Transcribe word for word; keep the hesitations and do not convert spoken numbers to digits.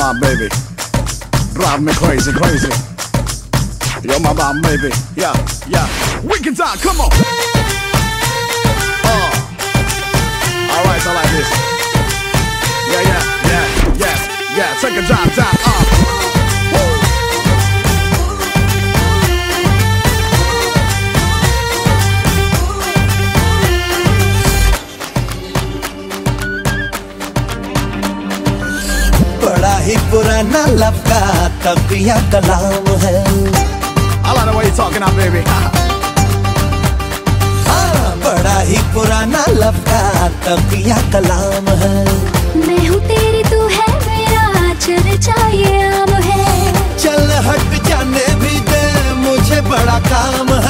bomb, baby. Drive me crazy, crazy. You're my bomb, baby. Yeah, yeah. Weekend time, come on. Oh. All right, I like this. Yeah, yeah, yeah, yeah, yeah. Take a drive down. Uh. बड़ा ही पुराना लफ्ज़ तकिया कलाम है। I like the way you talking now, baby. हाँ, बड़ा ही पुराना लफ्ज़ तकिया कलाम है। मैं हूँ तेरी तू है मेरा चर्चा ये आम है। चल हट जाने भी दे मुझे बड़ा काम है।